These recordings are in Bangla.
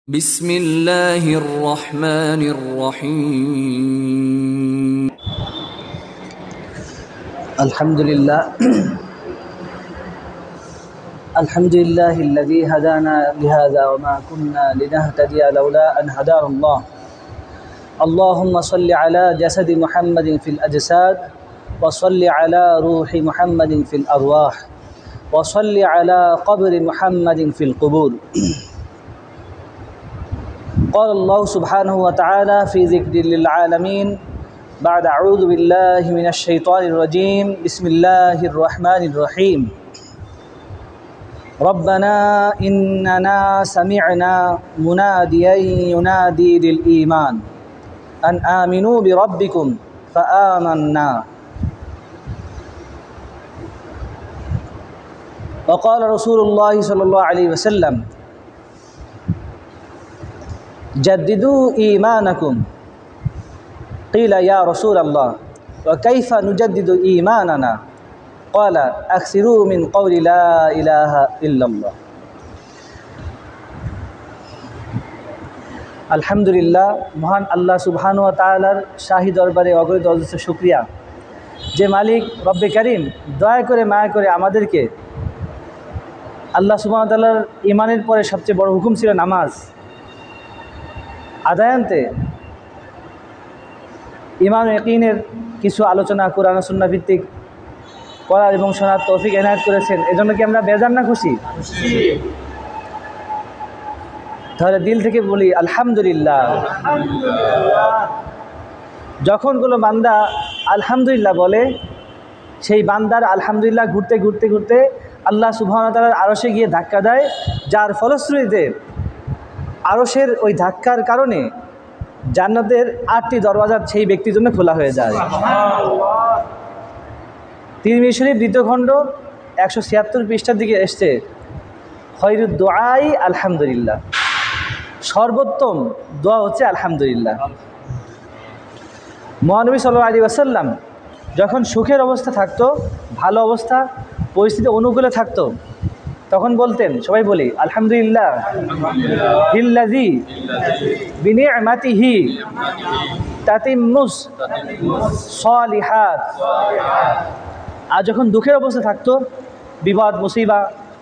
بسم الله الرحمن الرحيم الحمد لله الحمد لله الذي هدانا لهذا وما كنا لنهتدي لولا أن هدانا الله اللهم صل على جسد محمد في الأجساد وصل على روح محمد في الأرواح وصل على قبر محمد في القبور قال الله سبحانه وتعالى في ذكر للعالمين بعد أعوذ بالله من الشيطان الرجيم بسم الله الرحمن الرحيم ربنا إننا سمعنا مناديا ينادي للإيمان أن آمنوا بربكم فآمنا وقال رسول الله صلى الله عليه وسلم جددوا إيمانكم قيل يا رسول الله وكيف نجدد إيماننا قال أكثروا من قول لا إله إلا الله আলহামদুলিল্লাহ মহান আল্লাহ সুবহানাহু ওয়া তাআলার শাহী দরবারে অগণিত অজস্র শুকরিয়া যে মালিক রব্বে কারীম দয়া করে মায়া করে আমাদেরকে আল্লাহ সুবহানাহু ওয়া তাআলার ঈমানের পরে সবচেয়ে বড় হুকুম ছিল নামাজ আদায়ান্তে ঈমান ও ইয়াকিনের কিছু আলোচনা কোরআন ও সুন্নাহ ভিত্তিক করার এবং শোনার তৌফিক এনায়েত করেছেন। এজন্য কি আমরা বেজার না খুশি? তাহলে দিল থেকে বলি আলহামদুলিল্লাহ। যখন কোনো বান্দা আলহামদুলিল্লাহ বলে, সেই বান্দার আলহামদুলিল্লাহ ঘুরতে ঘুরতে ঘুরতে আল্লাহ সুবহানাহু ওয়া তাআলার আরশে গিয়ে ধাক্কা দেয়, যার ফলশ্রুতিতে আরশের ওই ধাক্কার কারণে জান্নাতের 8টি দরওয়াজা সেই ব্যক্তির জন্য খোলা হয়ে যায়। তিরমিজি শরীফ 2য় খণ্ড 176 পৃষ্ঠার দিকে এসছে, খৈরুদ দুআই আলহামদুলিল্লাহ, সর্বোত্তম দোয়া হচ্ছে আলহামদুলিল্লাহ। মহানবী সাল্লাল্লাহু আলাইহি ওয়াসাল্লাম যখন সুখের অবস্থা থাকতো, ভালো অবস্থা, পরিস্থিতি অনুকূলে থাকতো, তখন বলতেন, সবাই বলি আলহামদুলিল্লাহ হিল্লাযী বিনি'মাতিহি তাতিম্মুস সালিহাত। আর যখন দুঃখের অবস্থা থাকতো, বিপদ মুসিবা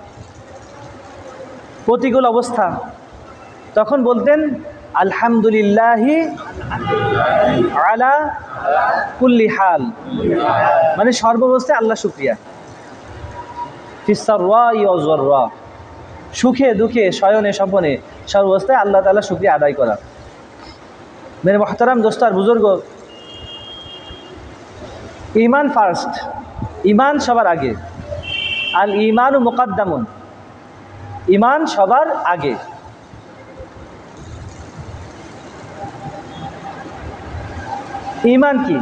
প্রতিকূল অবস্থা, তখন বলতেন আলহামদুলিল্লাহি আলা কুল্লি হাল, মানে সর্বাবস্থায় আল্লাহ শুকরিয়া। সুখে দুঃখে শয়নে স্বপনে সর্বাবস্থায় আল্লাহ তাআলা শুকরিয়া আদায় করা। মেরে মুহতারাম দোস্ত আর বুজুর্গ, ঈমান ফার্স্ট, ঈমান সবার আগে। আল ঈমানু মুকাদ্দামুন, ঈমান সবার আগে। ঈমান কি?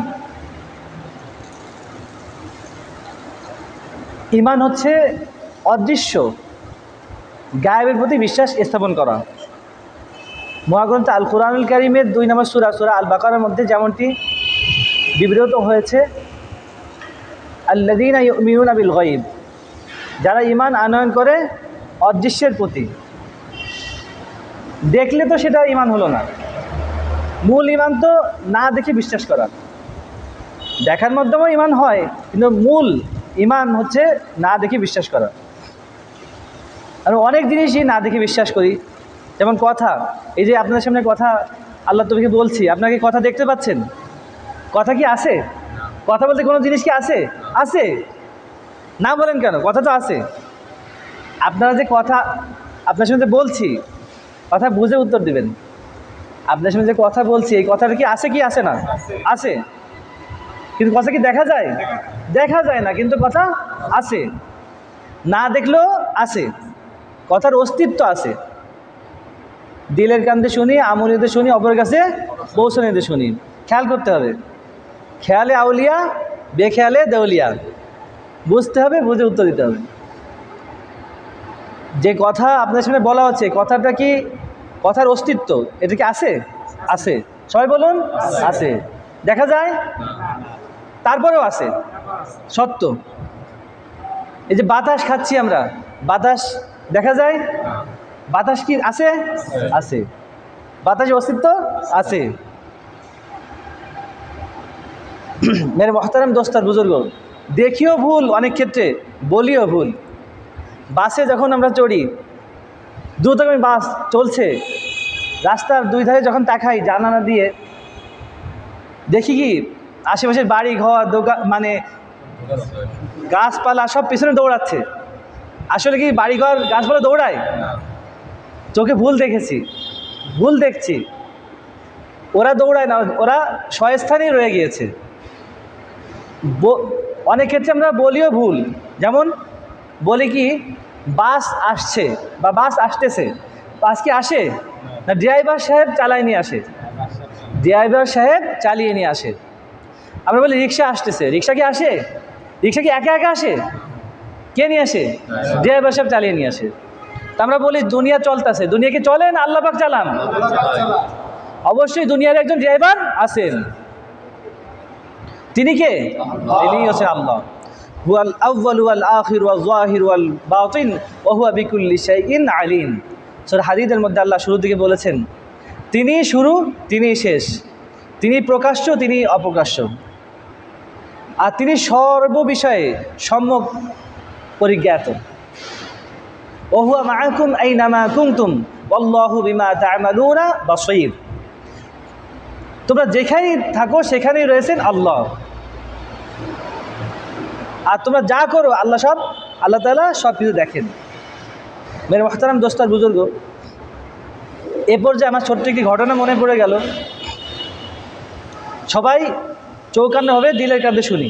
ঈমান হচ্ছে অদৃশ্য গায়েবের প্রতি বিশ্বাস স্থাপন করা। মহাগ্রন্থ আল কুরআনুল কারীমের 2 নম্বর সূরা সূরা আল বাকারার মধ্যে যেমনটি বিবৃত হয়েছে, আল্লাযীনা ইউমিনুনা বিল গায়ব, যারা ঈমান আনয়ন করে অদৃশ্যের প্রতি। দেখলে তো সেটা ঈমান হলো না। মূল ঈমান তো না দেখে বিশ্বাস করা। দেখার মাধ্যমেও ঈমান হয়, কিন্তু মূল ঈমান হচ্ছে না দেখে বিশ্বাস করা। আর অনেক জিনিসই না দেখে বিশ্বাস করি, যেমন কথা। এই যে আপনাদের সামনে কথা আল্লাহ তৌফিকে বলছি, আপনাকে কথা দেখতে পাচ্ছেন? কথা কি আছে? কথা বলতে কোনো জিনিস কি আছে? আছে না বলেন কেন? কথা তো আছে। আপনারা যে কথা আপনার সামনে বলছি, কথা বুঝে উত্তর দিবেন। আপনার সামনে যে কথা বলছি, এই কথাটা কি আছে কি আছে না? আছে। কিন্তু কথা কি দেখা যায়? দেখা যায় না, কিন্তু কথা আছে। না দেখলেও আছে, কথার অস্তিত্ব আছে। দিলের কান্দে শুনি, আমনিতে শুনি, অপরের কাছে পৌঁছানিতে শুনি। খেয়াল করতে হবে। খেয়ালে আউলিয়া, বেখেয়ালে দেউলিয়া। বুঝতে হবে, বুঝে উত্তর দিতে হবে। যে কথা আপনার সামনে বলা হচ্ছে, কথাটা কি, কথার অস্তিত্ব এটা কি আছে? আছে। সবাই বলুন আছে। দেখা যায়? তারপরেও আছে, সত্য। এই যে বাতাস খাচ্ছি আমরা, বাতাস দেখা যায়? বাতাস কি আছে? আছে। বাতাসের অস্তিত্ব আছে। মেরে মোহতারাম দোস্তার বুজুর্গ, দেখিও ভুল অনেক ক্ষেত্রে, বলিও ভুল। বাসে যখন আমরা চড়ি, দ্রুতগামী বাস চলছে, রাস্তার দুই ধারে যখন তাকাই জানালা দিয়ে, দেখি কি আশেপাশের বাড়ি ঘর দোকান মানে গাছপালা সব পিছনে দৌড়াচ্ছে। আসলে কি বাড়িঘর গাছপালা দৌড়ায়? চোখে ভুল দেখেছি, ভুল দেখছি। ওরা দৌড়ায় না, ওরা স্বস্থানেই রয়ে গিয়েছে। অনেক ক্ষেত্রে আমরা বলিও ভুল। যেমন বলি কি বাস আসছে বা বাস আসতেছে, বাস কি আসে না ড্রাইভার সাহেব চালায় নিয়ে আসে? ড্রাইভার সাহেব চালিয়ে নিয়ে আসে। আমরা বলি রিক্সা আসতেছে, রিক্সা কি আসে? রিক্সা কি একা একা আসে? কে নিয়ে আসে? ড্রাইভার সাহেব চালিয়ে নিয়ে আসে। তা আমরা বলি দুনিয়া চলতেছে, দুনিয়া কি চলে না আল্লাহ পাক চালান? অবশ্যই দুনিয়ার একজন ড্রাইভার আছেন। তিনি কে? তিনি হচ্ছে আল্লাহ। হুয়াল আউয়াল ওয়াল আখির ওয়াল যাহির ওয়াল বাতিন ওয়া হুয়া বিকুল্লি শাইইন আলিম। সূরা হাদীদের মধ্যে আল্লাহ শুরু থেকে বলেছেন তিনি শুরু, তিনি শেষ, তিনি প্রকাশ্য, তিনি অপ্রকাশ্য, আর তিনি সর্ব বিষয়ে সম্যক পরিজ্ঞাত। ওয়া হুয়া মাআকুম আইনামা কুনতুম ওয়াল্লাহু বিমা তা'মালুনা বাসীর। তোমরা যেখানেই থাকো সেখানেই রয়েছেন আল্লাহ, আর তোমরা যা করো আল্লাহ তাআলা সব কিছু দেখেন। মেরে মুহতারাম দোস্তার বুজুর্গ, এরপর যে আমার ছোট্ট একটি ঘটনা মনে পড়ে গেল। সবাই চৌকান্নভাবে দিলের কাঁধে শুনি।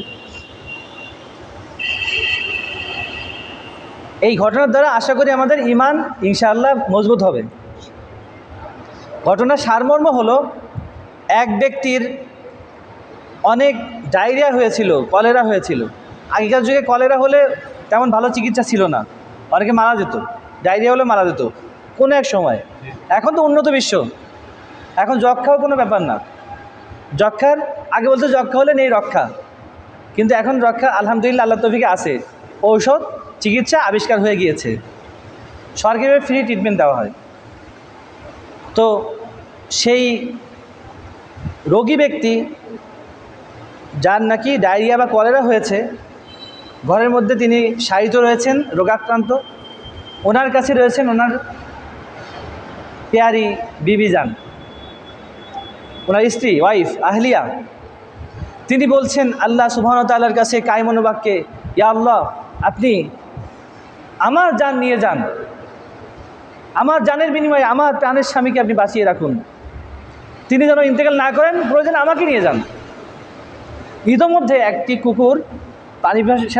এই ঘটনার দ্বারা আশা করি আমাদের ঈমান ইনশাআল্লাহ মজবুত হবে। ঘটনার সারমর্ম হলো, এক ব্যক্তির অনেক ডায়রিয়া হয়েছিল, কলেরা হয়েছিল। আগেকার যুগে কলেরা হলে তেমন ভালো চিকিৎসা ছিল না, অনেকে মারা যেত, ডায়রিয়া হলে মারা যেত কোনো এক সময়। এখন তো উন্নত বিশ্ব, এখন যক্ষাও কোনো ব্যাপার না। যক্ষার আগে বলতে যক্ষা হলে নেই রক্ষা, কিন্তু এখন রক্ষা আলহামদুলিল্লাহ আল্লাহ তৌফিকে আছে। ঔষধ চিকিৎসা আবিষ্কার হয়ে গিয়েছে, সরকারিভাবে ফ্রি ট্রিটমেন্ট দেওয়া হয়। তো সেই রোগী ব্যক্তি যার নাকি ডায়রিয়া বা কলেরা হয়েছে, ঘরের মধ্যে তিনি শায়িত রয়েছেন, রোগাক্রান্ত। ওনার কাছে রয়েছেন ওনার পেয়ারি বিবি জান, ওনার স্ত্রী, ওয়াইফ, আহলিয়া। তিনি বলছেন আল্লাহ সুবহানাহু ওয়া তাআলার কাছে কায়মনোবাক্যে, ইয়া আল্লাহ, আপনি আমার জান নিয়ে যান, আমার জানের বিনিময়ে আমার প্রাণের স্বামীকে আপনি বাঁচিয়ে রাখুন, তিনি যেন ইন্তেকাল না করেন, প্রয়োজন আমাকে নিয়ে যান। ইতোমধ্যে একটি কুকুর পানি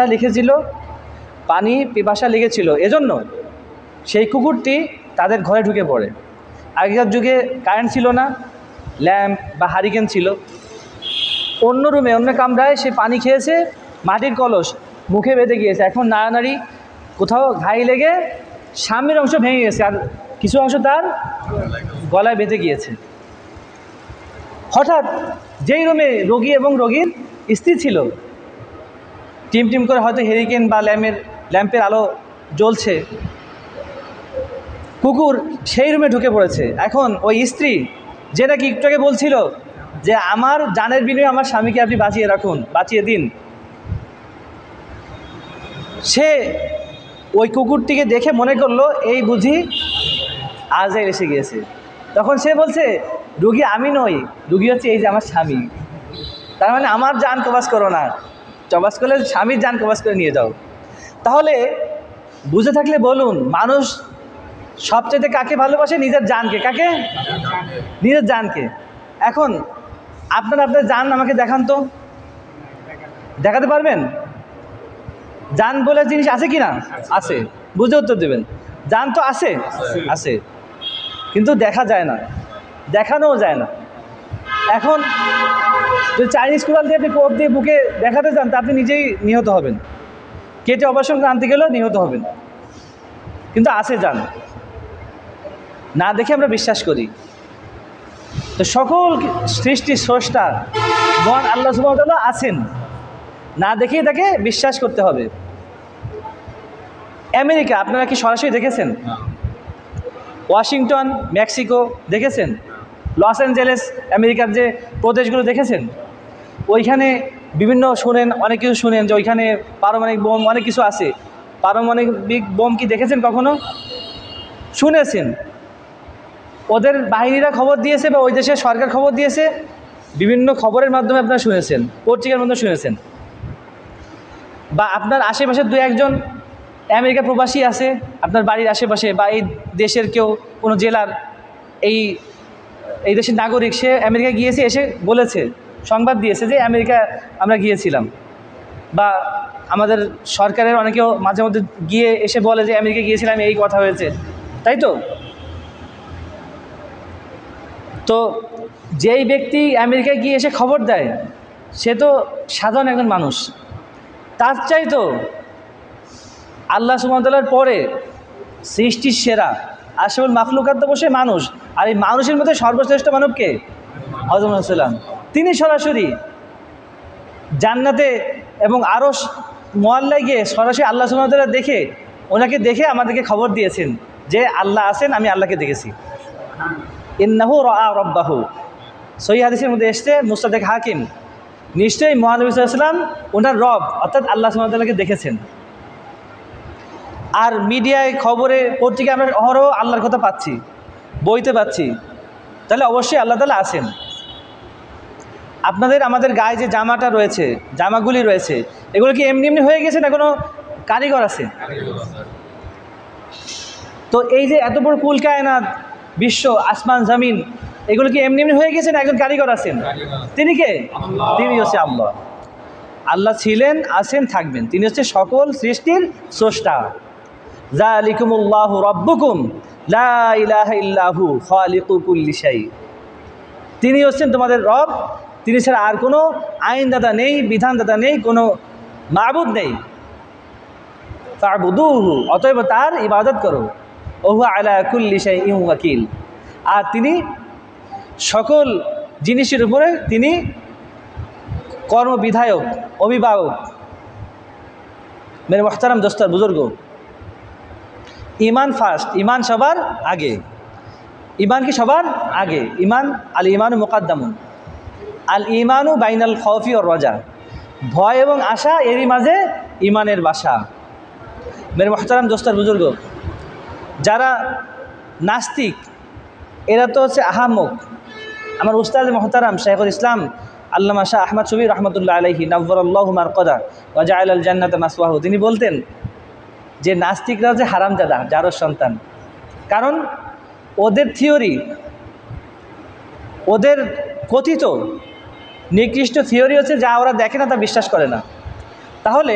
পিপাসা লেগেছিল, এজন্য সেই কুকুরটি তাদের ঘরে ঢুকে পড়ে। আগেকার যুগে কারেন্ট ছিল না, ল্যাম্প বা হারিকেন ছিল। অন্য রুমে অন্য কামরায় সে পানি খেয়েছে, মাটির কলস মুখে বেঁধে গিয়েছে। এখন নাড়ানাড়ি কোথাও ঘাই লেগে সামনের অংশ ভেঙে গেছে, আর কিছু অংশ তার গলায় বেঁধে গিয়েছে। হঠাৎ যেই রুমে রোগী এবং রোগীর স্ত্রী ছিল, টিম টিম করে হয়তো হেরিকেন বা ল্যাম্পের আলো জ্বলছে, কুকুর সেই রুমে ঢুকে পড়েছে। এখন ওই স্ত্রী যে নাকি একটু আগে বলছিল যে আমার জানের বিনিময়ে আমার স্বামীকে আপনি বাঁচিয়ে রাখুন, বাঁচিয়ে দিন, সে ওই কুকুরটিকে দেখে মনে করলো এই বুঝি আজরাইল এসে গিয়েছে। তখন সে বলছে, রুগী আমি নই, রুগী হচ্ছে এই যে আমার স্বামী। তার মানে আমার জান কবাজ করো না, কবাজ করলে স্বামীর জান কবাজ করে নিয়ে যাও। তাহলে বুঝে থাকলে বলুন, মানুষ সবচেয়ে কাকে ভালোবাসে? নিজের জানকে। কাকে? নিজের জানকে। এখন আপনার জান আমাকে দেখান তো, দেখাতে পারবেন? জান বলে জিনিস আছে কি না? আছে। বুঝে উত্তর দেবেন। জান তো আছে, আছে, কিন্তু দেখা যায় না, দেখানোও যায় না। এখন যদি চাইনিজ কুড়াল দিয়ে আপনি কোপ দিয়ে বুকে দেখাতে চান, তা আপনি নিজেই নিহত হবেন, কেটে অপারেশন আনতে গেলেও নিহত হবেন। কিন্তু আছে জান, না দেখে আমরা বিশ্বাস করি। তো সকল সৃষ্টি স্রষ্টা মহান আল্লাহ সুবহানাহু ওয়া তাআলা আছেন, না দেখেই তাকে বিশ্বাস করতে হবে। আমেরিকা আপনারা কি সরাসরি দেখেছেন? ওয়াশিংটন, মেক্সিকো দেখেছেন? লস অ্যাঞ্জেলেস, আমেরিকার যে প্রদেশগুলো দেখেছেন? ওইখানে বিভিন্ন শুনেন, অনেক কিছু শুনেন যে ওইখানে পারমাণবিক বোম অনেক কিছু আছে। পারমাণবিক বোম কি দেখেছেন কখনো? শুনেছেন। ওদের বাহিনীরা খবর দিয়েছে বা ওই দেশের সরকার খবর দিয়েছে, বিভিন্ন খবরের মাধ্যমে আপনারা শুনেছেন, পত্রিকার মাধ্যমে শুনেছেন। বা আপনার আশেপাশে দু একজন আমেরিকা প্রবাসী আছে আপনার বাড়ির আশেপাশে, বা এই দেশের কেউ কোনো জেলার এই দেশের নাগরিক, সে আমেরিকা গিয়েছে, এসে বলেছে, সংবাদ দিয়েছে যে আমেরিকা আমরা গিয়েছিলাম। বা আমাদের সরকারের অনেকেও মাঝে মধ্যে গিয়ে এসে বলে যে আমেরিকা গিয়েছিলাম, এই কথা হয়েছে, তাই তো? তো যেই ব্যক্তি আমেরিকায় গিয়ে এসে খবর দেয়, সে তো সাধারণ একজন মানুষ। তার চাই তো আল্লাহ সুবহানাহু ওয়া তাআলার পরে সৃষ্টির সেরা আশরাফুল মাখলুকাত তো বসে মানুষ, আর এই মানুষের মধ্যে সর্বশ্রেষ্ঠ মানব কে? হযরত মুহাম্মদ সাল্লাল্লাহু আলাইহি ওয়াসাল্লাম। তিনি সরাসরি জান্নাতে এবং আরশ মুআল্লায় গিয়ে সরাসরি আল্লাহ সুবহানাহু ওয়া তাআলা দেখে, ওনাকে দেখে আমাদেরকে খবর দিয়েছেন যে আল্লাহ আছেন, আমি আল্লাহকে দেখেছি। ইন্নাহু রাআ রাব্বাহু, সহিহ হাদিসের মধ্যে এসেছে, মুসনাদে হাকিম, নিশ্চয়ই মহানবী সাল্লাল্লাহু আলাইহি ওয়াসাল্লাম ওনার রব অর্থাৎ আল্লাহ সুবহানাহু ওয়া তাআলাকে দেখেছেন। আর মিডিয়ায়, খবরে, পত্রিকায় আমরা অহরহ আল্লাহর কথা পাচ্ছি, বইতে পাচ্ছি, তাহলে অবশ্যই আল্লাহ তাআলা আছেন। আপনাদের আমাদের গায়ে যে জামাটা রয়েছে, জামাগুলি রয়েছে, এগুলো কি এমনি এমনি হয়ে গেছে না কোনো কারিগর আছে? তো এই যে এত বড় কুল কায়নাত, বিশ্ব, আসমান জমিন, এগুলো কি এমনি এমনি হয়ে গেছে না একজন কারিগর আছেন? তিনি কে? তিনি হচ্ছে আল্লাহ। আল্লাহ ছিলেন, আছেন, থাকবেন। তিনি হচ্ছে সকল সৃষ্টির স্রষ্টা। যালিকুমুল্লাহু রাব্বুকুম লা ইলাহা ইল্লাহু খালিকু কুল্লি শাই। তিনি হচ্ছেন তোমাদের রব, তিনি ছাড়া আর কোনো আইনদাতা নেই, বিধানদাতা নেই, কোনো মাবুদ নেই। ফা'বুদুহু, অতএব তার ইবাদত করো। ওহু আলা কুল্লি শাইইন ওয়াকিল, আর তিনি সকল জিনিসের উপরে তিনি কর্মবিধায়ক, অভিভাবক। মেরে মুহতারাম দোস্তর বুজুর্গ, ইমান ফার্স্ট, ইমান সবার আগে। ইমান কি সবার আগে? ইমান, আল ইমানু মুকাদ্দামুন, আল ইমানু বাইনাল খাউফি ওয়ার রাজা, ভয় এবং আশা এরই মাঝে ইমানের বাসা। মেরে মুহতারাম দোস্তর বুজুর্গ, যারা নাস্তিক এরা তো হচ্ছে আহাম্মক। আমার উস্তাদ মুহতারাম শাইখুল ইসলাম আল্লামা শাহ আহমদ শফী রহমতুল্লাহ আলাইহি নাওয়ারাল্লাহু মারকাদা ওয়া জাআলাল জান্নাতা মাসওয়াহু, তিনি বলতেন যে নাস্তিকরা যে হারামজাদা, জারজ সন্তান। কারণ ওদের থিওরি, ওদের কথিত নিকৃষ্ট থিওরি হচ্ছে যা ওরা দেখে না তা বিশ্বাস করে না। তাহলে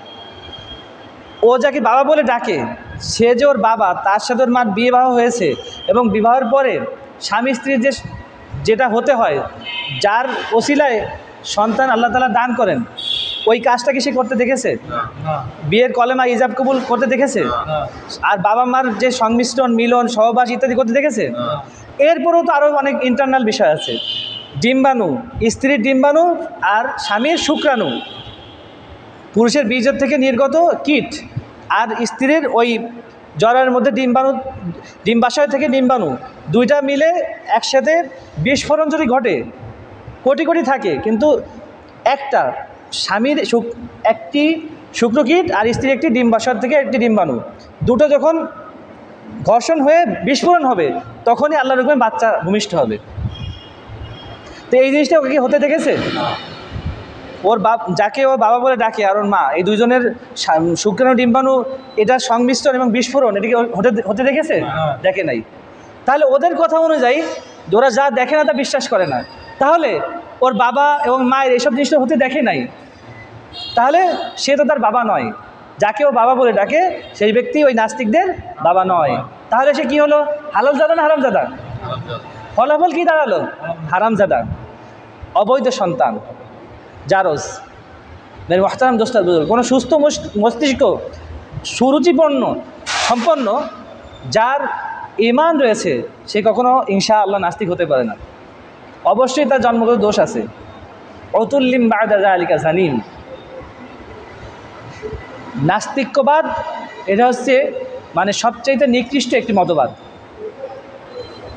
ও যাকে বাবা বলে ডাকে, সে যে ওর বাবা, তার সাথে ওর মার বিবাহ হয়েছে, এবং বিবাহের পরে স্বামী স্ত্রীর যেটা হতে হয়, যার ওসিলায় সন্তান আল্লাহ তাআলা দান করেন, ওই কাজটা কি সে করতে দেখেছে? বিয়ের কলেমা ইজাব কবুল করতে দেখেছে? আর বাবা মার যে সংমিশ্রণ, মিলন, সহবাস ইত্যাদি করতে দেখেছে? এরপরেও তো আরও অনেক ইন্টারনাল বিষয় আছে। ডিম্বাণু, স্ত্রীর ডিম্বাণু আর স্বামীর শুক্রাণু, পুরুষের বীর্য থেকে নির্গত কীট আর স্ত্রীর ওই জরার মধ্যে ডিম্বাণু, ডিম্বাশয় থেকে ডিম্বাণু, দুইটা মিলে একসাথে বিস্ফোরণ যদি ঘটে, কোটি কোটি থাকে, কিন্তু একটা স্বামীর একটি শুক্রকীট আর স্ত্রীর একটি ডিম্বাশয় থেকে একটি ডিম্বাণু, দুটো যখন ঘর্ষণ হয়ে বিস্ফোরণ হবে, তখনই আল্লাহর হুকুমে বাচ্চা ভূমিষ্ঠ হবে। তো এই জিনিসটা ওকে কি হতে দেখেছে? ওর যাকে ও বাবা বলে ডাকে আর ওর মা, এই দুইজনের শুক্রাণু ডিম্বাণু এটা সংমিশ্রণ এবং বিস্ফোরণ, এটাকে হতে দেখেছে? দেখে নাই। তাহলে ওদের কথা অনুযায়ী ওরা যা দেখে না তা বিশ্বাস করে না। তাহলে ওর বাবা এবং মায়ের এইসব জিনিসটা হতে দেখে নাই, তাহলে সে তো তার বাবা নয়। যাকে ও বাবা বলে ডাকে সেই ব্যক্তি ওই নাস্তিকদের বাবা নয়। তাহলে সে কি হলো? হালালজাদা না হারামজাদা? ফলাফল কি দাঁড়ালো? হারামজাদা, অবৈধ সন্তান, জারজ। মেরে মুহতারাম দোস্তার বুজুর্গ, কোনো সুস্থ মস্তিষ্ক, সুরুচিপূর্ণ সম্পন্ন যার ঈমান রয়েছে, সে কখনো ইনশাআল্লাহ নাস্তিক হতে পারে না। অবশ্যই তার জন্মগত দোষ আছে। অতুল্লিম বা'দা যালিকা জানিম। নাস্তিক্যবাদ এটা হচ্ছে মানে সবচাইতে নিকৃষ্ট একটি মতবাদ।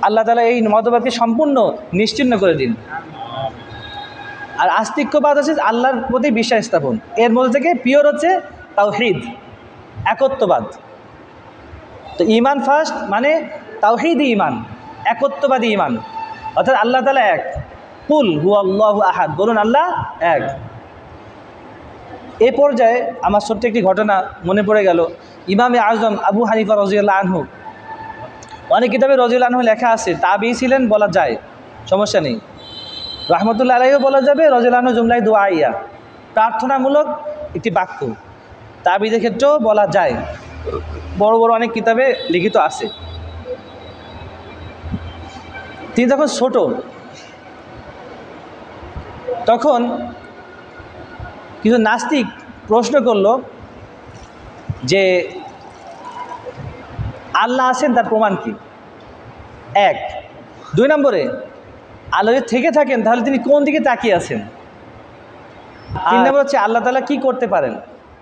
আল্লাহ তাআলা এই মতবাদকে সম্পূর্ণ নিশ্চিহ্ন করে দিন। আর আস্তিক্যবাদ হচ্ছে আল্লাহর প্রতি বিশ্বাস স্থাপন, এর মধ্যে থেকে পিওর হচ্ছে তাওহীদ, একত্ববাদ। তো ঈমান ফার্স্ট মানে তাওহীদি ঈমান, একত্ববাদী ঈমান, অর্থাৎ আল্লাহ তাআলা এক। কুল হুয়াল্লাহু আহাদ, বলুন আল্লাহ এক। এ পর্যায়ে আমার ছোট্ট একটি ঘটনা মনে পড়ে গেল। ইমামে আজম আবু হানিফা রাদিয়াল্লাহু আনহু, অনেক কিতাবে রাদিয়াল্লাহু আনহু লেখা আছে, তাবিঈ ছিলেন বলা যায়, সমস্যা নেই। রাহমাতুল্লাহ আলাইহিও বলা যাবে, রাদিয়াল্লাহু আনহু জুমলাই দুআইয়া, প্রার্থনামূলক একটি বাক্য। তাবিঈদের ক্ষেত্রেও বলা যায়, বড় বড় অনেক কিতাবে লিখিত আছে। তিনি যখন ছোট, তখন কিছু নাস্তিক প্রশ্ন করল যে আল্লাহ আছেন, তার প্রমাণ কি? এক। দুই নম্বরে, আল্লাহ যদি থেকে থাকেন তাহলে তিনি কোন দিকে তাকিয়ে আছেন? তিন নম্বর হচ্ছে আল্লাহ তাআলা কি করতে পারেন?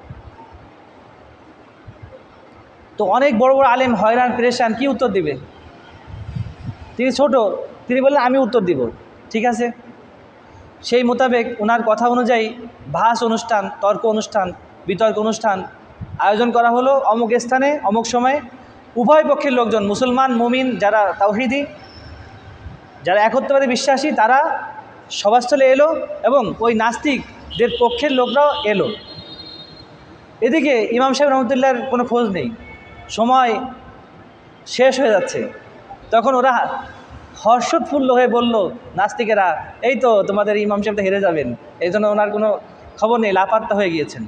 তো অনেক বড় বড় আলেম হয়রান পেরেশান, কি উত্তর দিবে? তিনি ছোট, তিনি বললেন আমি উত্তর দিব। ঠিক আছে, সেই মোতাবেক ওনার কথা অনুযায়ী ভাষ অনুষ্ঠান, তর্ক অনুষ্ঠান, বিতর্ক অনুষ্ঠান আয়োজন করা হলো অমুক স্থানে অমুক সময়ে। উভয় পক্ষের লোকজন, মুসলমান মুমিন যারা তাওহীদি, যারা একত্ববাদী বিশ্বাসী, তারা সভাস্থলে এলো এবং ওই নাস্তিকদের পক্ষের লোকরাও এলো। এদিকে ইমাম সাহেব রহমতুল্লাহর কোনো খোঁজ নেই, সময় শেষ হয়ে যাচ্ছে। তখন ওরা হর্ষোৎফুল্ল হয়ে বলল, নাস্তিকেরা, এই তো তোমাদের ইমাম সাহেব তো হেরে যাবেন, এই জন্য ওনার কোনো খবর নেই, লাপাত্তা হয়ে গিয়েছেন।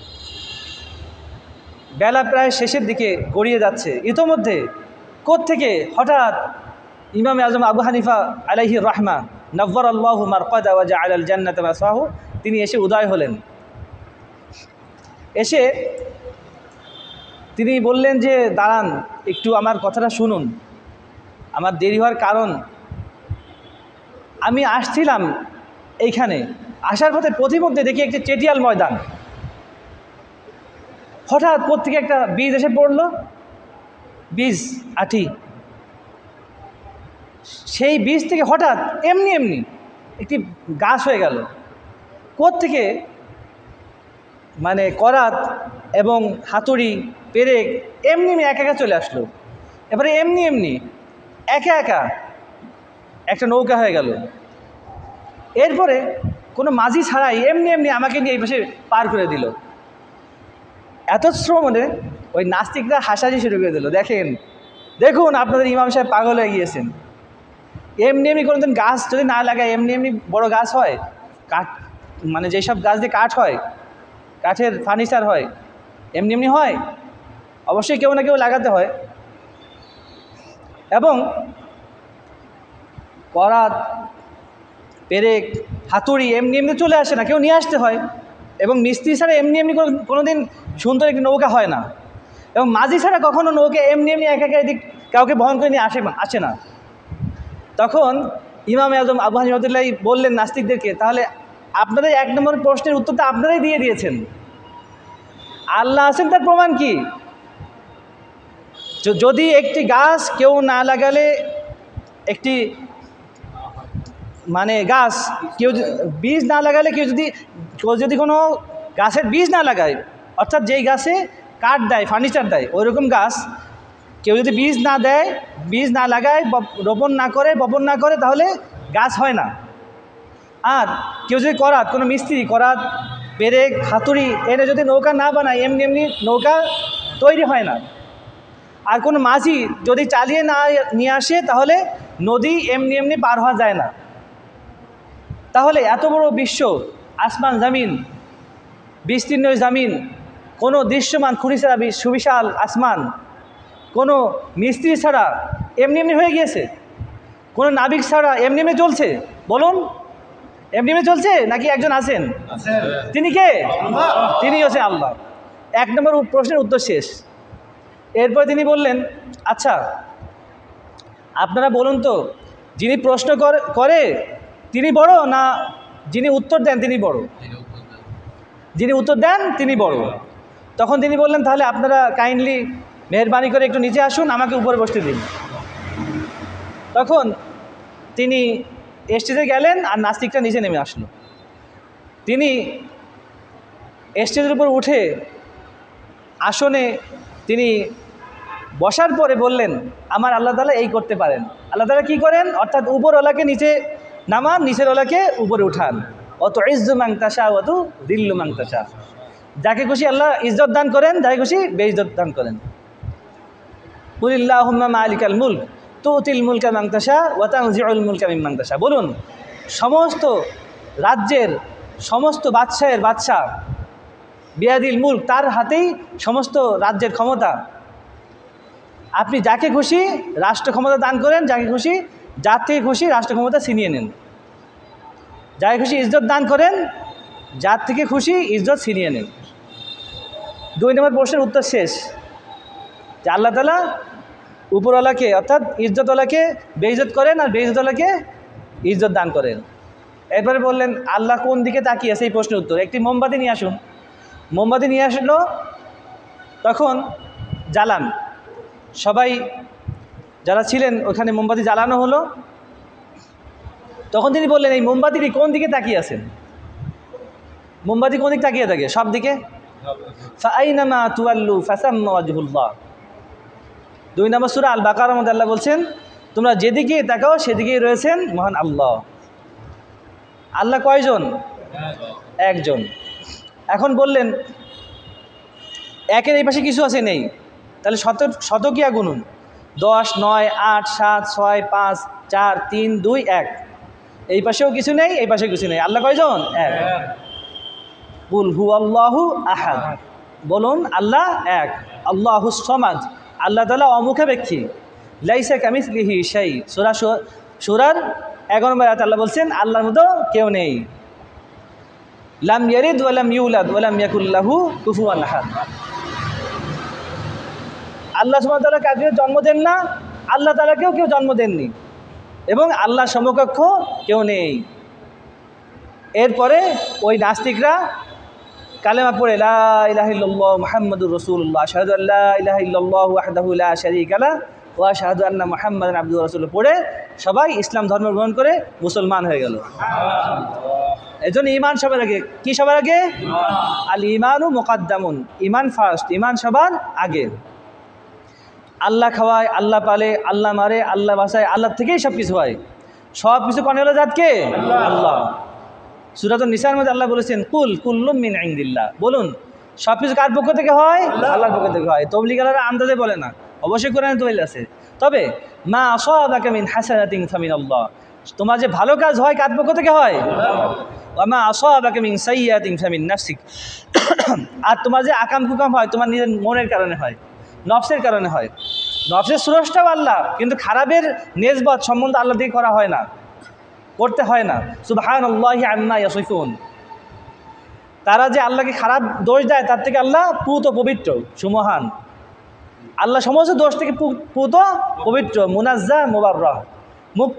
বেলা প্রায় শেষের দিকে গড়িয়ে যাচ্ছে। ইতোমধ্যে কোত্থেকে হঠাৎ ইমামে আজম আবু হানিফা আলাইহি রাহমা নవ్বরাল্লাহু মারকাদা ওয়া জাআলাল জান্নাতা মাসওয়াহু, তিনি এসে উদয় হলেন। এসে তিনি বললেন যে দাঁড়ান, একটু আমার কথাটা শুনুন, আমার দেরি হওয়ার কারণ, আমি আসছিলাম এইখানে, আসার পথে পথিমধ্যে দেখি একটি চেটিয়াল ময়দান। হঠাৎ কোত্থেকে একটা বীজ এসে পড়ল, বীজ আঠি। সেই বীজ থেকে হঠাৎ এমনি এমনি একটি গাছ হয়ে গেল। কোত্থেকে মানে করাত এবং হাতুড়ি, পেরেক এমনি এমনি একা একা চলে আসলো। এবারে এমনি এমনি একা একা একটা নৌকা হয়ে গেল। এরপরে কোনো মাঝি ছাড়াই এমনি এমনি আমাকে নিয়ে এই পাশে পার করে দিল। এত শ্রমণে ওই নাস্তিকরা হাসাহাসি শুরু করে দিল, দেখেন, দেখুন আপনাদের ইমাম সাহেব পাগল হয়ে গিয়েছেন। এমনি এমনি কোনোদিন গাছ যদি না লাগায় এমনি এমনি বড় গাছ হয়? কাঠ, মানে যেসব গাছ দিয়ে কাঠ হয়, কাঠের ফার্নিচার হয়, এমনি এমনি হয়? অবশ্যই কেউ না কেউ লাগাতে হয়। এবং করাত, পেরেক, হাতুড়ি এমনি এমনি চলে আসে না, কেউ নিয়ে আসতে হয়। এবং মিস্ত্রি ছাড়া এমনি এমনি কোনোদিন সুন্দর একটি নৌকা হয় না। এবং মাঝি ছাড়া কখনো নৌকা এমনি এমনি একা একা এদিক কাউকে বহন করে নিয়ে আসে না। তখন ইমাম আজম আবু হানিফা রাহমাতুল্লাহি বললেন নাস্তিকদেরকে, তাহলে আপনাদের এক নম্বর প্রশ্নের উত্তরটা আপনারাই দিয়ে দিয়েছেন। আল্লাহ আছেন, তার প্রমাণ কি? যদি একটি গাছ কেউ না লাগালে, একটি মানে গাছ কেউ বীজ না লাগালে, কেউ যদি কোনো গাছের বীজ না লাগায়, অর্থাৎ যেই গাছে কাঠ দেয়, ফার্নিচার দেয়, ওইরকম গাছ কেউ যদি বীজ না দেয়, বীজ না লাগায়, রোপণ না করে, বপন না করে, তাহলে গাছ হয় না। আর কেউ যদি করাত, কোনো মিস্ত্রি করাত, পেরেক, হাতুড়ি এনে যদি নৌকা না বানায়, এমনি এমনি নৌকা তৈরি হয় না। আর কোনো মাঝি যদি চালিয়ে না নিয়ে আসে, তাহলে নদী এমনি এমনি পার হওয়া যায় না। তাহলে এত বড় বিশ্ব, আসমান জামিন, বিস্তীর্ণ জামিন, কোনো দৃশ্যমান খুঁড়ি ছাড়া সুবিশাল আসমান, কোনো মিস্ত্রি ছাড়া এমনি এমনি হয়ে গিয়েছে, কোনো নাবিক ছাড়া এমনি এমনি চলছে? বলুন, এমনি এমনি চলছে নাকি একজন আছেন? তিনি কে? তিনি হচ্ছে আল্লাহ। এক নম্বর প্রশ্নের উত্তর শেষ। এরপর তিনি বললেন, আচ্ছা আপনারা বলুন তো, যিনি প্রশ্ন করে তিনি বড়, না যিনি উত্তর দেন তিনি বড়? যিনি উত্তর দেন তিনি বড়। তখন তিনি বললেন, তাহলে আপনারা কাইন্ডলি মেহরবানি করে একটু নিচে আসুন, আমাকে উপরে বসতে দিন। তখন তিনি স্টেজে গেলেন আর নাস্তিকটা নিচে নেমে আসলো। তিনি স্টেজের উপর উঠে আসনে তিনি বসার পরে বললেন, আমার আল্লাহ তাআলা এই করতে পারেন। আল্লাহ তাআলা কী করেন? অর্থাৎ উপরওয়ালাকে নিচে নামান, নিচেরওয়ালাকে উপরে উঠান। অত ইজ্জু মান তাশা অত দিল্লু মান তাশা। যাকে খুশি আল্লাহ ইজ্জত দান করেন, যাকে খুশি বেইজ্জত দান করেন। কুলিল্লাহুম্মা মালিকাল মুলক তুতিল মুলকা মান তাশা ওয়া তানজিউল মুলকা মিম্মান তাশা। বলুন, সমস্ত রাজ্যের সমস্ত বাদশাহের বাদশাহ বিয়াদিল মুলক, তার হাতেই সমস্ত রাজ্যের ক্ষমতা। আপনি যাকে খুশি রাষ্ট্র ক্ষমতা দান করেন, যাকে খুশি যার থেকে খুশি রাষ্ট্র ক্ষমতা ছিনিয়ে নেন। যাকে খুশি ইজ্জত দান করেন, যার থেকে খুশি ইজ্জত ছিনিয়ে নেন। 2 নম্বর প্রশ্নের উত্তর শেষ, যে আল্লাহ তাআলা উপরওয়ালাকে অর্থাৎ ইজ্জতওয়ালাকে বেইজ্জত করেন আর বেইজ্জতওয়ালাকে ইজ্জত দান করেন। এরপরে বললেন আল্লাহ কোন দিকে তাকিয়ে আছে, এই প্রশ্নের উত্তর। একটি মোমবাতি নিয়ে আসুন। মোমবাতি নিয়ে আসলো, তখন জ্বালান। সবাই যারা ছিলেন ওখানে মোমবাতি জ্বালানো হলো। তখন তিনি বললেন, এই মোমবাতিটি কোন দিকে তাকিয়ে আছেন? মোমবাতি কোন দিকে তাকিয়ে থাকে? সব দিকে। ফাআইনামা তুওয়াল্লু ফাসাম্মা ওয়াজহুল্লাহ। 2 নম্বর সূরা আল বাকারার মধ্যে আল্লাহ বলছেন, তোমরা যেদিকে তাকাও সেদিকেই রয়েছেন মহান আল্লাহ। আল্লাহ কয়জন? একজন। এখন বললেন একের এই পাশে কিছু আছে নেই, তাহলে শতকিয়া গুনুন। 10, 9, 8, 7, 6, 5, 4, 3, 2, 1। এই পাশেও কিছু নেই, এই পাশেও কিছু নেই। আল্লাহ কয়জন? এক। কুল হুয়াল্লাহু আহাদ। বলুন আল্লাহ এক। আল্লাহুস সামাদ। আল্লাহ তাআলা অমুখাপেক্ষী। লাইসা কামিসলিহি শাই। সূরার 11 নম্বর আয়াতে আল্লাহ বলছেন আল্লাহর মতো কেউ নেই। লাম ইয়ালিদ ওয়া লাম ইউলাদ ওয়া লাম ইয়াকুল লাহু কুফুয়ান আহাদ। আল্লাহ সুবহানাহু ওয়া তাআলা কাউকে জন্ম দেন না, আল্লাহ তাআলাকেও কেউ জন্ম দেননি, এবং আল্লাহ সমকক্ষ কেউ নেই। এরপরে ওই নাস্তিকরা কালেমা পড়ে লা ইলাহা ইল্লাল্লাহু মুহাম্মাদুর রাসূলুল্লাহ আশহাদু আল্লা ইলাহা ইল্লাল্লাহু ওয়াহদাহু লা শারীকা লাহু ওয়া আশহাদু আন্না মুহাম্মাদান আবদুহু ওয়া রাসূলুহু পড়ে সবাই ইসলাম ধর্ম গ্রহণ করে মুসলমান হয়ে গেল। এজন্য ঈমান সবার আগে। কি সবার আগে? আল ঈমানু মুকাদ্দামুন। ঈমান ফার্স্ট, ঈমান সবার আগে। আল্লাহ খাওয়ায়, আল্লাহ পালে, আল্লাহ মারে, আল্লাহ বাঁচায়, আল্লাহ থেকেই সব কিছু হয়। সব কিছু কনে হলো জাতকে? আল্লাহ। সূরাতুন নিসার মধ্যে আল্লাহ বলেছেন কুল কুল্লুম মিন ইনদিল্লাহ। বলুন সব কিছু কার পক্ষ থেকে হয়? আল্লাহর পক্ষ থেকে হয়। তাবলীগীরা আন্দাজে বলে না, অবশ্যই কোরআনে দলিল আছে। তবে মা আসাবাকা মিন হাসানাতিন ফামিনাল্লাহ। তোমার যে ভালো কাজ হয় কার পক্ষ থেকে হয়? ওয়া মা আসাবাকা মিন সাইয়্যাতিন ফামিন নাফসিক। আর তোমার যে আকাম কুকাম হয় তোমার নিজের মনের কারণে হয়, নফসের কারণে হয়। নফসের স্রষ্টাও আল্লাহ, কিন্তু খারাপের নেসবত সম্বন্ধ আল্লাহ দিয়ে করা হয় না, করতে হয় না। সুবহানাল্লাহি আম্মা ইয়াসিফুন। তারা যে আল্লাহকে খারাপ দোষ দেয় তার থেকে আল্লাহ পুত পবিত্র, সুমহান। আল্লাহ সমস্ত দোষ থেকে পুত পবিত্র, মুনাজ্জাহ, মুবাররাহ, মুক্ত।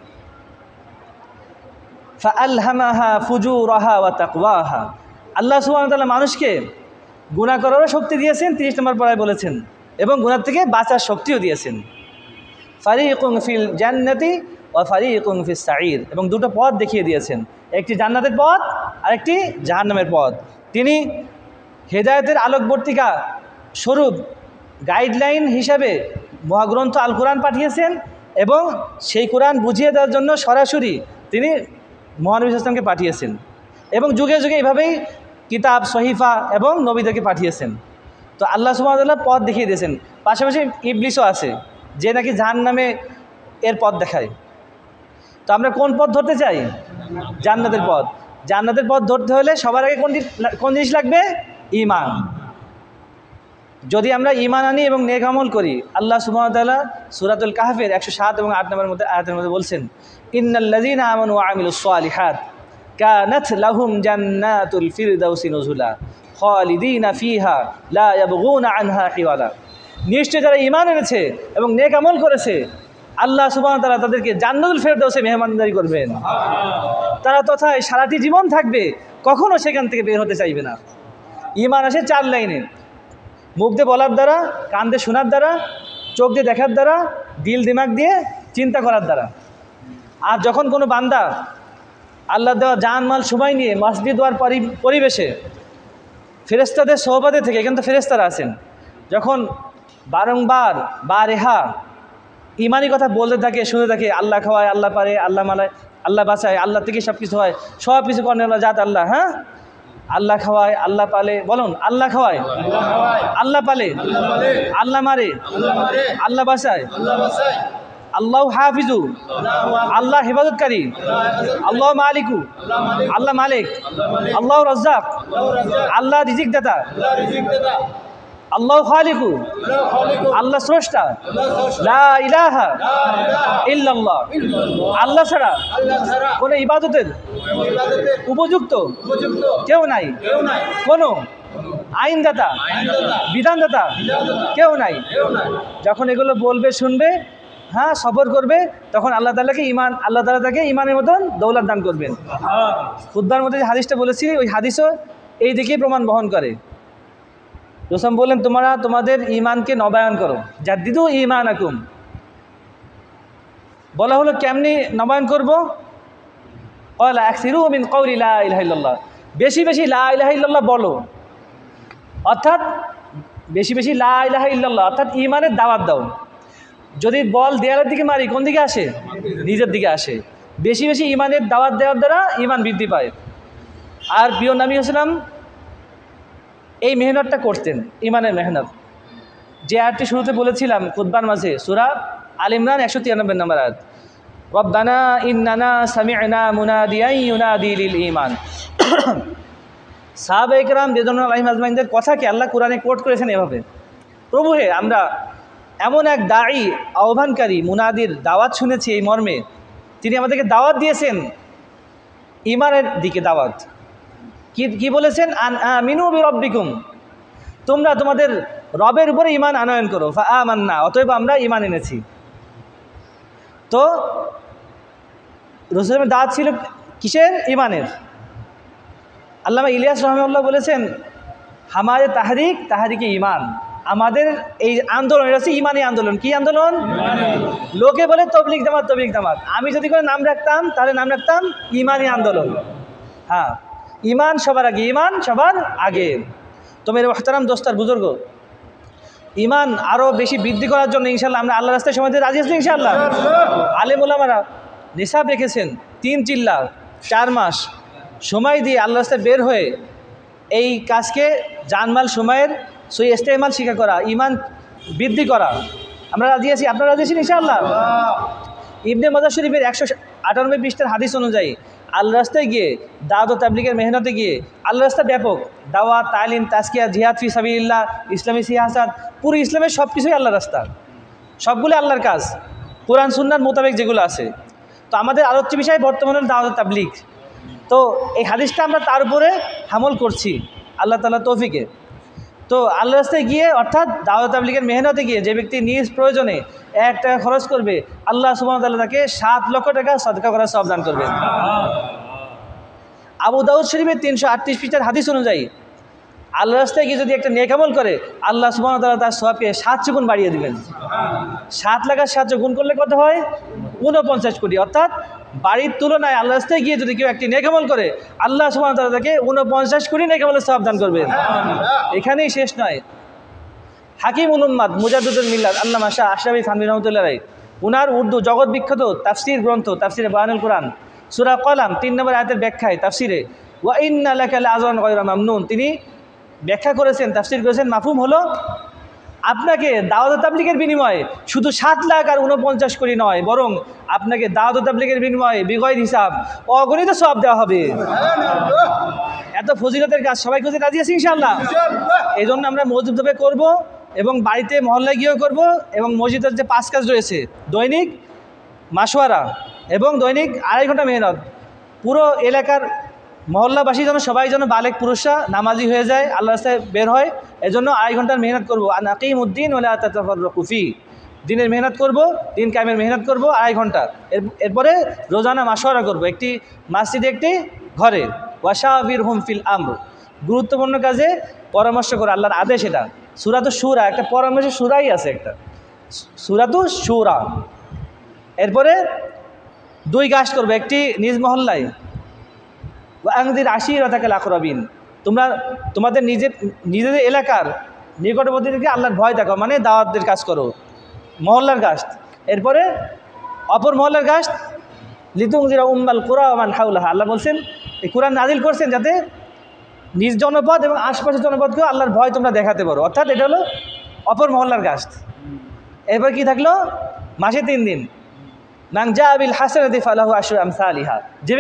ফাআলহামাহা ফুজুরাহা ওয়া তাকওয়াহা। আল্লাহ সুবহানাহু ওয়া তাআলা মানুষকে গুনাহ করারও শক্তি দিয়েছেন, 30 নম্বর পারায় বলেছেন, এবং গুনাহ থেকে বাঁচার শক্তিও দিয়েছেন। ফারিকুন ফিল জান্নাতি ওয়া ফারিকুন ফিস সাঈর। এবং দুটো পথ দেখিয়ে দিয়েছেন, একটি জান্নাতের পথ আর একটি জাহান্নামের পথ। তিনি হেদায়েতের আলোকবর্তিকা স্বরূপ গাইডলাইন হিসাবে মহাগ্রন্থ আল কোরআন পাঠিয়েছেন, এবং সেই কোরআন বুঝিয়ে দেওয়ার জন্য সরাসরি তিনি মহানবী সাল্লাল্লাহু আলাইহি ওয়াসাল্লামকে পাঠিয়েছেন, এবং যুগে যুগে এইভাবেই কিতাব সহিফা এবং নবীদেরকে পাঠিয়েছেন। তো আল্লাহ সুবহানাহু ওয়া তাআলা পথ দেখিয়ে দিয়েছেন। পাশাপাশি ইবলিসও আছে যে নাকি জাহান্নামে এর পথ দেখায়। তো আমরা কোন পথ ধরতে চাই? জান্নাতের পথ। জান্নাতের পথ ধরতে হলে সবার আগে কোন জিনিস লাগবে? ঈমান। যদি আমরা ঈমান আনি এবং নেক আমল করি, আল্লাহ সুবহানাহু ওয়া তাআলা সূরাতুল কাহফের 107 এবং 8 নম্বরের মধ্যে আয়াতের মধ্যে বলছেন, ইন্নাল্লাযীনা আমানু ওয়া আমিলুস সালিহাত কানাত লাহুম জান্নাতুল ফিরদাউসি নুজুলা খালিদিনা ফিহা লা ইয়াবগুনা আনহা হিওয়ালা। নিশ্চয় যারা ঈমান এনেছে এবং নেক আমল করেছে, আল্লাহ সুবহানাহু ওয়া তাআলা তাদেরকে জান্নাতুল ফিরদাউসে মেহমানদারি করবেন। তারা তথায় সারাটি জীবন থাকবে, কখনো সেখান থেকে বের হতে চাইবে না। ঈমান আসে 4 লাইনে: মুখ দিয়ে বলার দ্বারা, কান দিয়ে শোনার দ্বারা, চোখ দিয়ে দেখার দ্বারা, দিল দিমাগ দিয়ে চিন্তা করার দ্বারা। আর যখন কোনো বান্দা আল্লাহ দেওয়া জানমাল সময় নিয়ে মসজিদ ওয়ার পরিবেশে ফেরেশতাদের সোহবতে থেকে, এখানে তো ফেরেশতারা আছেন, যখন বারংবার বারেহা ইমানি কথা বলতে থাকে, শুনে থাকে, আল্লাহ খাওয়ায়, আল্লাহ পারে, আল্লাহ মালায়, আল্লাহ বাঁচায়, আল্লাহ থেকে সব কিছু হয়, সব কিছু করেন আল্লাহ জাত আল্লাহ। হ্যাঁ, আল্লাহ খাওয়ায়, আল্লাহ পালে, বলুন আল্লাহ খাওয়ায়, আল্লাহ পালে, আল্লাহ মারে, আল্লাহ বাঁচায়, আল্লাহ হাফিজু, আল্লাহ হেফাজতকারী, আল্লাহ মালিকু, আল্লাহ মালিক, আল্লাহ রাজ্জাক, আল্লাহ রিজিক দাতা, আল্লাহ খালিকু, আল্লাহ স্রষ্টা, লা ইলাহা ইল্লাল্লাহ, আল্লাহ ছাড়া কোনো ইবাদতের উপযুক্ত কেউ নাই, কোনো আইনদাতা বিধানদাতা কেউ নাই। যখন এগুলো বলবে, শুনবে, হ্যাঁ সবর করবে, তখন আল্লাহ তাআলাকে আল্লাহ তাআলা তাকে ইমানের মতন দৌলত দান করবেন। খুতবার মধ্যে যে হাদিসটা বলেছি, ওই হাদিসও এই দিকেই প্রমাণ বহন করে। রাসূল বললেন, তোমরা তোমাদের ঈমানকে নবায়ন করো, জাদ্দিদু ঈমানাকুম। বলা হলো কেমনি নবায়ন করব? ক্বালা আকসিরু মিন কওলি লা ইলাহা ইল্লাল্লাহ, বেশি বেশি লা ইলাহা ইল্লাল্লাহ বলো, অর্থাৎ বেশি বেশি লা ইলাহা ইল্লাল্লাহ, অর্থাৎ ঈমানের দাওয়াত দাও। যদি বল দেয়ালের দিকে মারি, কোন দিকে আসে? নিজের দিকে আসে। বেশি বেশি ঈমানের দাওয়াত দেওয়ার দ্বারা ঈমান বৃদ্ধি পায়। আর প্রিয় নবী সাল্লাল্লাহু আলাইহি ওয়াসাল্লাম এই মেহনতটা করতেন, ইমানের মেহনত। যে আয়াতটি শুরুতে বলেছিলাম খুতবার মাঝে, সূরা আল ইমরান 193 নম্বর আয়াত, রব্বানা ইন্নানা সামি'না মুনাদিয়ান ইউনাদি লিল ঈমান। সাহাবায়ে কেরাম রাদিয়াল্লাহু আলাইহিম আজমাইনদের কথাকে আল্লাহ কোরআনে কোট করেছেন এভাবে, প্রভু হে, আমরা এমন এক দাঈ, আহ্বানকারী, মুনাদির দাওয়াত শুনেছি এই মর্মে, তিনি আমাদেরকে দাওয়াত দিয়েছেন ঈমানের দিকে দাওয়াত। কি বলেছেন? আমিনু বিরব্বিকুম, তোমরা তোমাদের রবের উপরে ঈমান আনয়ন করো। ফাআমান্না, অতএব আমরা ঈমান এনেছি। তো রাসূলের দাওয়াত ছিল কিসের? ঈমানের। আল্লামা ইলিয়াস রাহমাহুল্লাহ বলেছেন, হামারে তাহরিকে ঈমান, আমাদের এই আন্দোলন, এটা হচ্ছে ঈমানি আন্দোলন। কি আন্দোলন? লোকে বলে তবলিগ জামাত, আমি যদি করে নাম রাখতাম, তাহলে নাম রাখতাম ঈমানি আন্দোলন। হ্যাঁ, ঈমান সবার আগে, ঈমান সবার আগে। তো মেরে মুহতারাম দোস্তার বুজুর্গ, ঈমান আরও বেশি বৃদ্ধি করার জন্য ইনশাআল্লাহ আমরা আল্লাহ রাস্তায় সময় দিয়ে রাজি আছি ইনশাআল্লাহ। আলেম ওলামারা নিসাব রেখেছেন 3 চিল্লা 4 মাস সময় দিয়ে আল্লাহ রাস্তায় বের হয়ে এই কাজকে জানমাল সময়ের সই ইস্তেমাল শিক্ষা করা, ঈমান বৃদ্ধি করা। আমরা রাজি আছি, আপনারা রাজি আছেন ইনশাআল্লাহ। ইবনে মাজাহ শরীফের 198 পৃষ্ঠার হাদিস অনুযায়ী আল্লাহ রাস্তায় গিয়ে দাওয়াত ও তাবলীগের মেহনতে গিয়ে, আল্লাহ রাস্তা ব্যাপক দাওয়াত, তালিম, তাজকিয়া, জিহাদ ফি সাবিলিল্লাহ, ইসলামী সিয়াসাত, পুরো ইসলামের সব কিছুই আল্লাহর রাস্তা, সবগুলো আল্লাহর কাজ, কোরআন সুন্নাহর মোতাবেক যেগুলো আছে। তো আমাদের আলোচ্য বিষয় বর্তমানে দাওয়াত ও তাবলীগ। তো এই হাদিসটা আমরা তার উপরে হামল করছি আল্লাহ তাআলা তৌফিকে। তো আল্লাহ রাস্তায় গিয়ে, অর্থাৎ দাওয়াত তাবলীগের মেহনতে গিয়ে যে ব্যক্তি নিজ প্রয়োজনে 1 টাকা খরচ করবে, আল্লাহ সুবহানাহু ওয়া তাআলা তাকে 7 লক্ষ টাকা সদকা করার সওয়াব দান করবেন। আবু দাউদ শরীফের 338 পৃষ্ঠার হাদিস অনুযায়ী আল্লাহ রাস্তায় গিয়ে যদি একটা নেক আমল করে, আল্লাহ সুবহানাহু ওয়া তাআলা তার সওয়াবকে 700 গুণ বাড়িয়ে দিবেন। 7 লাখ আর 700 গুণ করলে কত হয়? 49 কোটি। অর্থাৎ বাড়ির তুলনায় আল্লাহ রাস্তায় গিয়ে যদি কেউ একটি নেক আমল করে, আল্লাহ সুবহানাহু ওয়া তাআলা তাকে 49 কোটি নেক আমলের সওয়াব দান করবেন। এখানেই শেষ নয়। হাকিমুল উম্মাত মুজাদ্দিদুল মিল্লাত আল্লামা শাহ আশরাফি থানভী রাহমাতুল্লাহ আলাইহি, উনার উর্দু জগৎ বিখ্যাত তাফসীর গ্রন্থ তাফসীরে বায়ানুল কোরআন সূরা কলাম 3 নম্বর আয়াতের ব্যাখ্যায় তাফসীরে ওয়া ইন্না লাকা লাআজরান গায়রা মামনুন, তিনি ব্যাখ্যা করেছেন, তাফসীর করেছেন, মাফহুম হলো আপনাকে দাওয়াত তাবলীগের বিনিময়ে শুধু 7 লাখ আর 49 কোটি নয়, বরং আপনাকে দাওয়াত তাবলীগের বিনিময়ে বিগয়ের হিসাব অগণিত সওয়াব দেওয়া হবে। এত ফজিলতের কাজ সবাই খুঁজে রাজি আছি ইনশাআল্লাহ। এই জন্য আমরা মসজিদে করব এবং বাড়িতে মহল্লায় গিয়েও করব, এবং মসজিদের যে 5 কাজ রয়েছে, দৈনিক মাসওয়ারা এবং দৈনিক 2.5 ঘন্টা মেহনত, পুরো এলাকার মহল্লাবাসী যেন সবাই যেন বালেক পুরুষরা নামাজি হয়ে যায়, আল্লাহ রাস্তায় বের হয়, এজন্য 2.5 ঘন্টার মেহনত করবো। আন আকিমুদ্দিন ওয়া লা তাতাফাররাকু ফি, দিনের মেহনত করব, দিন কায়েমের মেহনত করব 2.5 ঘন্টা। এরপরে রোজানা মাসওয়ারা করব, একটি মসজিদে একটি ঘরে। ওয়াশাবিরহুম ফিল আমর, গুরুত্বপূর্ণ কাজে পরামর্শ করে, আল্লাহর আদেশ এটা। সূরা তো শুরা, একটা পরামর্শের সূরাই আছে, একটা সূরা তো শুরা। এরপরে 2 গাছ করবে, একটি নিজ মহল্লায়, আংদির আশিরাতাকাল আকরাবিন, তোমরা তোমাদের নিজেদের এলাকার নিকটবর্তীদেরকে আল্লাহর ভয় দেখাও, মানে দাওয়াতের কাজ করো, মহল্লার গাছ। এরপরে অপর মহল্লার গাছ, লিতুনজিরা উম্মাল কুরা ওয়া মান হাওলাহা, আল্লাহ বলছেন এই কোরআন নাজিল করছেন যাতে নিজ জনপদ এবং আশপাশের জনপদকেও আল্লাহর ভয় তোমরা দেখাতে পারো, অর্থাৎ এটা হলো অপর মহল্লার গাছ। এরপর কি থাকলো, মাসে 3 দিন, মান জাআ বিল হাসানাতি ফালাহু আশরু আমসালিহা,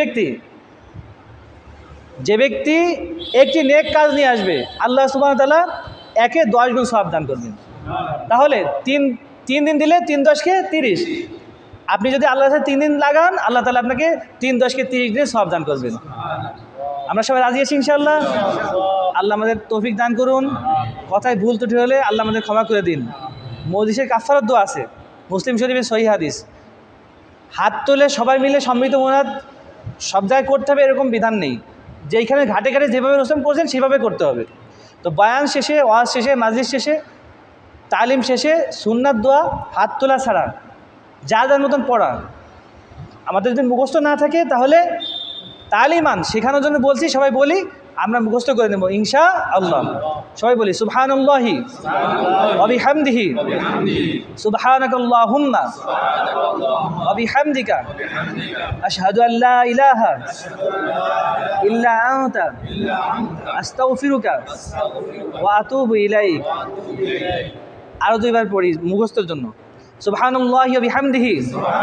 যে ব্যক্তি একটি নেক কাজ নিয়ে আসবে আল্লাহ সুবহানাহু ওয়া তাআলা একে 10 গুণ সওয়াব দান করবেন। তাহলে 3 দিন দিলে 3 10 = 30, আপনি যদি আল্লাহর সাথে 3 দিন লাগান আল্লাহ তাআলা আপনাকে 3 10 = 30 দিন সওয়াব দান করবেন। আমরা সবাই রাজি আছি ইনশাআল্লাহ? আল্লাহ আমাদের তৌফিক দান করুন। কথায় ভুল ত্রুটি হলে আল্লাহ আমাদের ক্ষমা করে দিন। মজলিসের কাফারাত দোয়া আছে, মুসলিম শরীফের সহিহ হাদিস, হাত তুলে সবাই মিলে সম্মিলিত মোনাজাত সব জায়গায় করতে হবে এরকম বিধান নেই, যেইখানে ঘাটে ঘাটে যেভাবে রসম করছেন সেভাবে করতে হবে। তো বয়ান শেষে, ওয়াজ শেষে, মাজলিস শেষে, তালিম শেষে সুন্নাত দোয়া হাত তোলা ছাড়া যার মতন পড়া। আমাদের যদি মুখস্থ না থাকে তাহলে তালিমান শেখানোর জন্য বলছি, সবাই বলি, আমরা মুখস্থ করে নেব ইনশাআল্লাহ। সবাই বলি সুবহানাল্লাহি ওয়া বিহামদিহি, সুবহানাকাল্লাহুম্মা ওয়া বিহামদিকা, আশহাদু আল লা ইলাহা ইল্লা আনতা, আস্তাগফিরুকা ওয়া আতুবু ইলাইক। আরো 2 বার পড়ি মুখস্থের জন্য, সুবহানাল্লাহি ওয়া বিহামদিহি,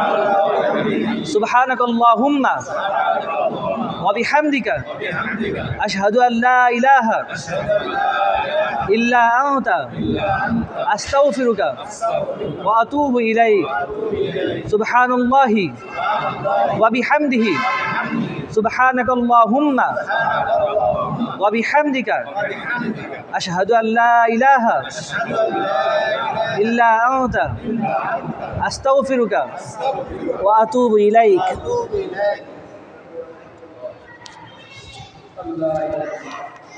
সুবহানাকাল্লাহুম্মা ওয়া বিহামদিকা, আশহাদু আল লা ইলাহা ইল্লা আনতা, আস্তাগফিরুকা ওয়া আতুবু ইলাইক। সুবহানাল্লাহি ওয়া বিহামদিহি, সুবহানাকাল্লাহুম্মা ওয়া বিহামদিকা, আশহাদু আল লা ইলাহা ইল্লা আনতা, আস্তাগফিরুকা ওয়া আতুবু ইলাইক।